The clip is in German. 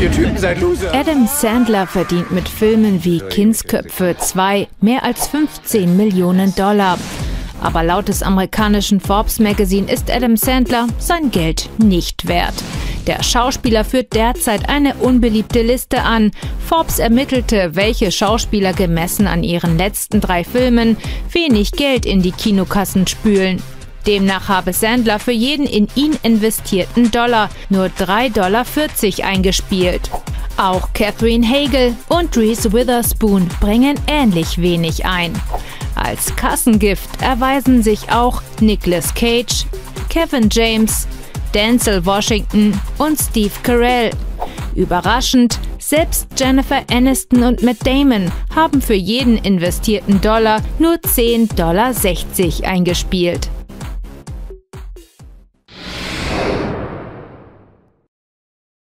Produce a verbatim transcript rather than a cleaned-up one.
Ihr Typen seid Loser. Adam Sandler verdient mit Filmen wie Kindsköpfe zwei mehr als fünfzehn Millionen Dollar. Aber laut des amerikanischen Forbes Magazine ist Adam Sandler sein Geld nicht wert. Der Schauspieler führt derzeit eine unbeliebte Liste an. Forbes ermittelte, welche Schauspieler gemessen an ihren letzten drei Filmen wenig Geld in die Kinokassen spülen. Demnach habe Sandler für jeden in ihn investierten Dollar nur drei Komma vierzig Dollar eingespielt. Auch Catherine Hagel und Reese Witherspoon bringen ähnlich wenig ein. Als Kassengift erweisen sich auch Nicolas Cage, Kevin James, Denzel Washington und Steve Carell. Überraschend, selbst Jennifer Aniston und Matt Damon haben für jeden investierten Dollar nur zehn Komma sechzig Dollar eingespielt.